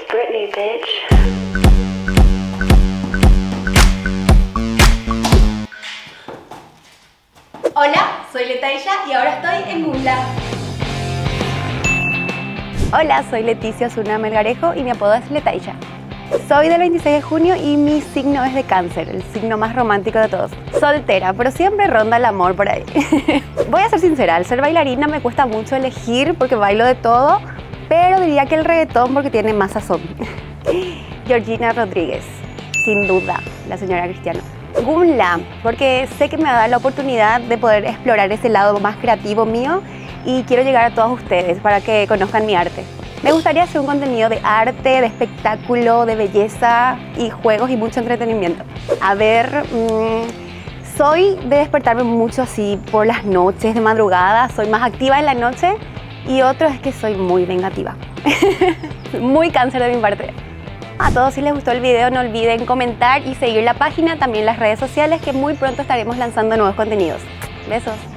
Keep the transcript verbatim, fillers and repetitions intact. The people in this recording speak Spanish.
Britney, bitch. Hola, soy Letaisha y ahora estoy en Moonlab. Hola, soy Leticia Osuna Melgarejo y mi apodo es Letaisha. Soy del veintiséis de junio y mi signo es de Cáncer, el signo más romántico de todos. Soltera, pero siempre ronda el amor por ahí. Voy a ser sincera, al ser bailarina me cuesta mucho elegir porque bailo de todo, pero diría que el reggaetón porque tiene más sazón. Georgina Rodríguez, sin duda, la señora Cristiano. Moonlab, porque sé que me va a dar la oportunidad de poder explorar ese lado más creativo mío y quiero llegar a todos ustedes para que conozcan mi arte. Me gustaría hacer un contenido de arte, de espectáculo, de belleza y juegos y mucho entretenimiento. A ver, mmm, soy de despertarme mucho así por las noches, de madrugada, soy más activa en la noche y otro es que soy muy vengativa. Muy Cáncer de mi parte. A todos, si les gustó el video, no olviden comentar y seguir la página, también las redes sociales, que muy pronto estaremos lanzando nuevos contenidos. Besos.